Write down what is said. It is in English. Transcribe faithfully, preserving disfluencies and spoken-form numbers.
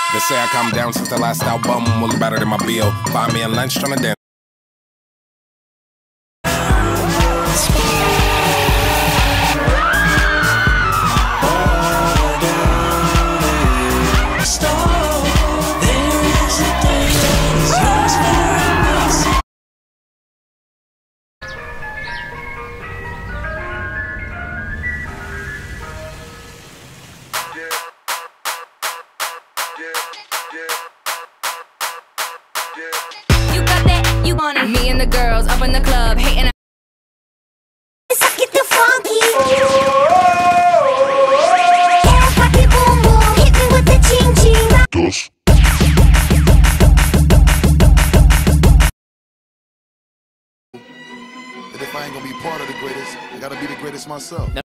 They say I calm down since the last album was better than my B O. Find me in lunch trying to dance. You got that, you want it. Me and the girls up in the club, hating. Let's get the funky. Yeah, pop it, boom boom, hit me with the ching ching. Dos. If I ain't gonna be part of the greatest, I gotta be the greatest myself.